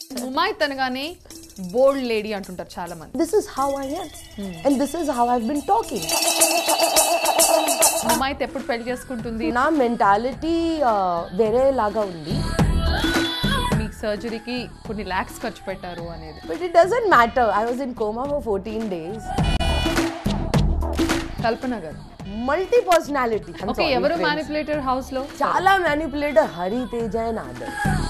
ముమైత్ అనగానే బోల్డ్ లేడీ అంటుంటారు చాలా మంది. This is how I am and this is how I've been talking. Mumaith ఎప్పుడు పెళ్లి చేసుకుంటుంది? నా మెంటాలిటీ వేరే లాగా ఉంది. మీకు సర్జరీకి కొన్ని లాక్స్ ఖర్చు పెట్టారు అనేది. But it doesn't matter. I was in coma for 14 days. Kalpana garu multi personality. Okay, ఎవరు మ్యానిపులేటర్ హౌస్ లో? చాలా మ్యానిపులేటర్ హరి తేజ అండ్ ఆదర్శ్.